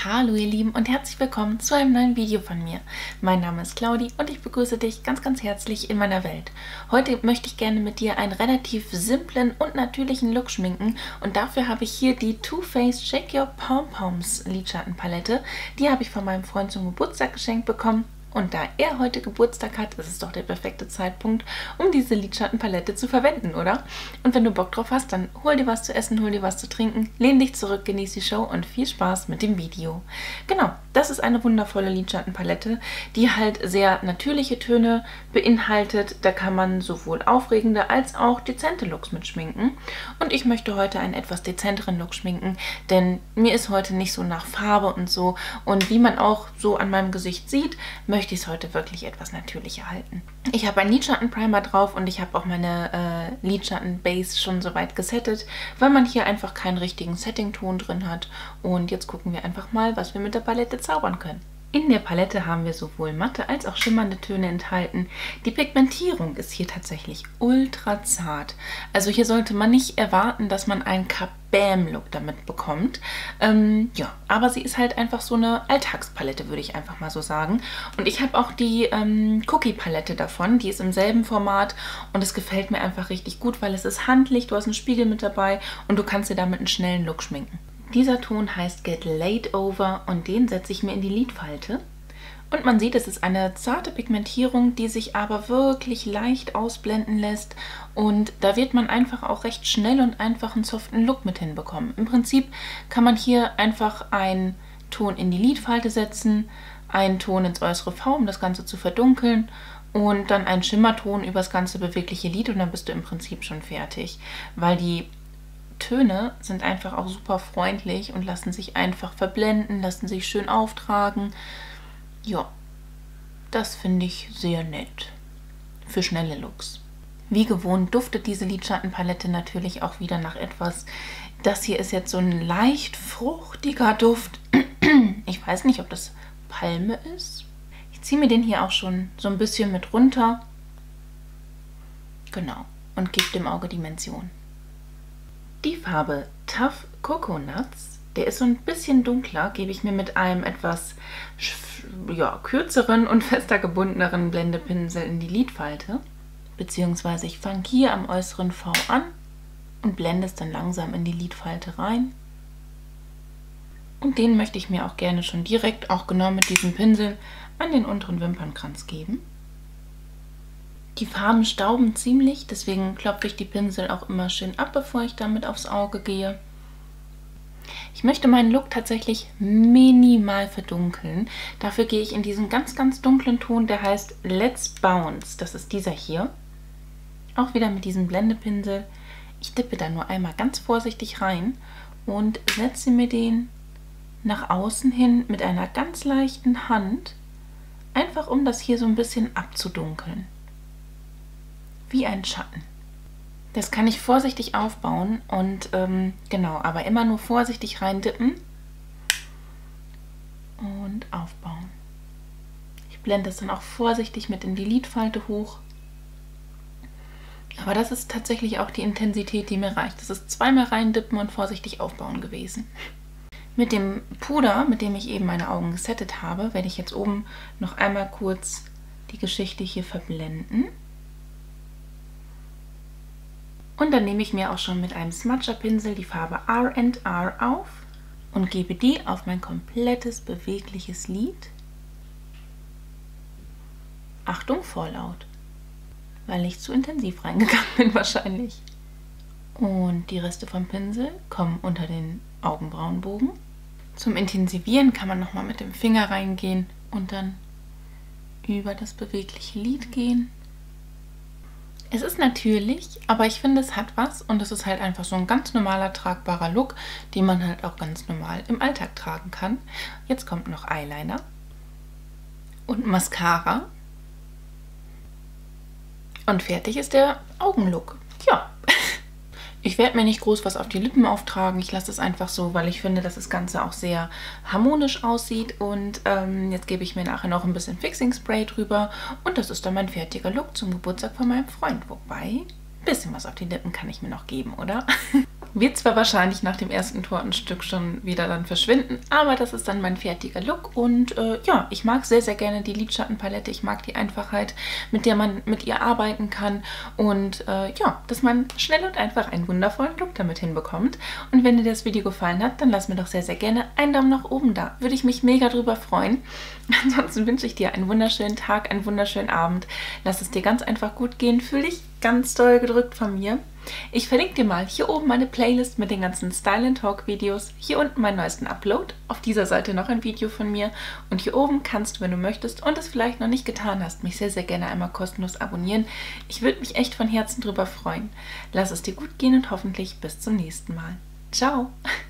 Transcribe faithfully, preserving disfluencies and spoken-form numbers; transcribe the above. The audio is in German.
Hallo ihr Lieben und herzlich willkommen zu einem neuen Video von mir. Mein Name ist Claudi und ich begrüße dich ganz ganz herzlich in meiner Welt. Heute möchte ich gerne mit dir einen relativ simplen und natürlichen Look schminken und dafür habe ich hier die Too Faced Shake Your Pom Poms Lidschattenpalette. Die habe ich von meinem Freund zum Geburtstag geschenkt bekommen. Und da er heute Geburtstag hat, ist es doch der perfekte Zeitpunkt, um diese Lidschattenpalette zu verwenden, oder? Und wenn du Bock drauf hast, dann hol dir was zu essen, hol dir was zu trinken, lehn dich zurück, genieß die Show und viel Spaß mit dem Video. Genau, das ist eine wundervolle Lidschattenpalette, die halt sehr natürliche Töne beinhaltet. Da kann man sowohl aufregende als auch dezente Looks mit schminken. Und ich möchte heute einen etwas dezenteren Look schminken, denn mir ist heute nicht so nach Farbe und so. Und wie man auch so an meinem Gesicht sieht, möchte ich es heute wirklich etwas natürlicher halten. Ich habe einen Lidschattenprimer drauf und ich habe auch meine äh, Lidschatten-Base schon soweit gesettet, weil man hier einfach keinen richtigen Setting-Ton drin hat. Und jetzt gucken wir einfach mal, was wir mit der Palette zaubern können. In der Palette haben wir sowohl matte als auch schimmernde Töne enthalten. Die Pigmentierung ist hier tatsächlich ultra zart. Also hier sollte man nicht erwarten, dass man einen Kabam-Look damit bekommt. Ähm, ja, aber sie ist halt einfach so eine Alltagspalette, würde ich einfach mal so sagen. Und ich habe auch die ähm, Cookie-Palette davon. Die ist im selben Format und es gefällt mir einfach richtig gut, weil es ist handlich, du hast einen Spiegel mit dabei und du kannst dir damit einen schnellen Look schminken. Dieser Ton heißt Get Laid Over und den setze ich mir in die Lidfalte. Und man sieht, es ist eine zarte Pigmentierung, die sich aber wirklich leicht ausblenden lässt. Und da wird man einfach auch recht schnell und einfach einen soften Look mit hinbekommen. Im Prinzip kann man hier einfach einen Ton in die Lidfalte setzen, einen Ton ins äußere V, um das Ganze zu verdunkeln. Und dann einen Schimmerton über das ganze bewegliche Lid und dann bist du im Prinzip schon fertig. Weil die Töne sind einfach auch super freundlich und lassen sich einfach verblenden, lassen sich schön auftragen. Ja, das finde ich sehr nett für schnelle Looks. Wie gewohnt duftet diese Lidschattenpalette natürlich auch wieder nach etwas. Das hier ist jetzt so ein leicht fruchtiger Duft. Ich weiß nicht, ob das Palme ist. Ich ziehe mir den hier auch schon so ein bisschen mit runter. Genau, und gebe dem Auge Dimension. Die Farbe Tough Coconuts, der ist so ein bisschen dunkler, gebe ich mir mit einem etwas ja, kürzeren und fester gebundeneren Blendepinsel in die Lidfalte. Beziehungsweise ich fange hier am äußeren V an und blende es dann langsam in die Lidfalte rein. Und den möchte ich mir auch gerne schon direkt, auch genau mit diesem Pinsel, an den unteren Wimpernkranz geben. Die Farben stauben ziemlich, deswegen klopfe ich die Pinsel auch immer schön ab, bevor ich damit aufs Auge gehe. Ich möchte meinen Look tatsächlich minimal verdunkeln. Dafür gehe ich in diesen ganz, ganz dunklen Ton, der heißt Let's Bounce. Das ist dieser hier. Auch wieder mit diesem Blendepinsel. Ich dippe da nur einmal ganz vorsichtig rein und setze mir den nach außen hin mit einer ganz leichten Hand, einfach um das hier so ein bisschen abzudunkeln. Wie ein Schatten. Das kann ich vorsichtig aufbauen und ähm, genau, aber immer nur vorsichtig reindippen und aufbauen. Ich blende es dann auch vorsichtig mit in die Lidfalte hoch. Aber das ist tatsächlich auch die Intensität, die mir reicht. Das ist zweimal reindippen und vorsichtig aufbauen gewesen. Mit dem Puder, mit dem ich eben meine Augen gesettet habe, werde ich jetzt oben noch einmal kurz die Geschichte hier verblenden. Und dann nehme ich mir auch schon mit einem Smudger-Pinsel die Farbe R and R auf und gebe die auf mein komplettes bewegliches Lid. Achtung, vorlaut, weil ich zu intensiv reingegangen bin wahrscheinlich. Und die Reste vom Pinsel kommen unter den Augenbrauenbogen. Zum Intensivieren kann man nochmal mit dem Finger reingehen und dann über das bewegliche Lid gehen. Es ist natürlich, aber ich finde, es hat was und es ist halt einfach so ein ganz normaler, tragbarer Look, den man halt auch ganz normal im Alltag tragen kann. Jetzt kommt noch Eyeliner und Mascara und fertig ist der Augenlook. Ja, ich werde mir nicht groß was auf die Lippen auftragen, ich lasse es einfach so, weil ich finde, dass das Ganze auch sehr harmonisch aussieht und ähm, jetzt gebe ich mir nachher noch ein bisschen Fixing Spray drüber und das ist dann mein fertiger Look zum Geburtstag von meinem Freund, wobei ein bisschen was auf die Lippen kann ich mir noch geben, oder? Wird zwar wahrscheinlich nach dem ersten Tortenstück schon wieder dann verschwinden, aber das ist dann mein fertiger Look und äh, ja, ich mag sehr, sehr gerne die Lidschattenpalette. Ich mag die Einfachheit, mit der man mit ihr arbeiten kann und äh, ja, dass man schnell und einfach einen wundervollen Look damit hinbekommt. Und wenn dir das Video gefallen hat, dann lass mir doch sehr, sehr gerne einen Daumen nach oben da. Würde ich mich mega drüber freuen. Ansonsten wünsche ich dir einen wunderschönen Tag, einen wunderschönen Abend. Lass es dir ganz einfach gut gehen. Fühl dich ganz doll gedrückt von mir. Ich verlinke dir mal hier oben meine Playlist mit den ganzen Style and Talk Videos, hier unten meinen neuesten Upload, auf dieser Seite noch ein Video von mir und hier oben kannst du, wenn du möchtest und es vielleicht noch nicht getan hast, mich sehr, sehr gerne einmal kostenlos abonnieren. Ich würde mich echt von Herzen drüber freuen. Lass es dir gut gehen und hoffentlich bis zum nächsten Mal. Ciao!